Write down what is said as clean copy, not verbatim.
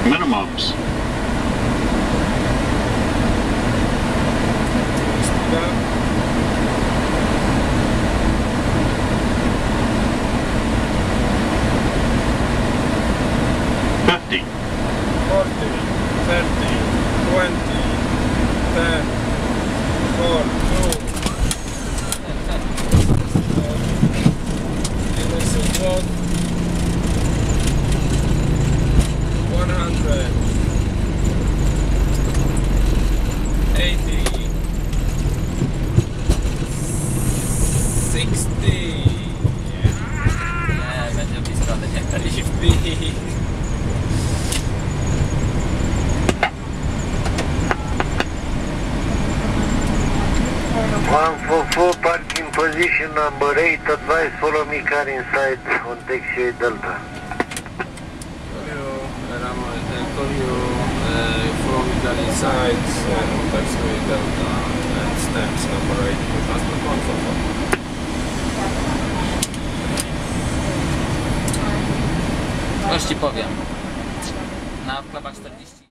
Minimums. $50. 40, 30, 20, 10, 4, 2. Innocent walk. 100. 80. 60. Nie, będzie blisko, ale nie paliw. 50. One for full parking position number 8, advise follow me car inside on taxi Delta. Call you from the inside on taxiway Delta and stamps number 8 for passport 144. Coś ci powiem. Na klapa 40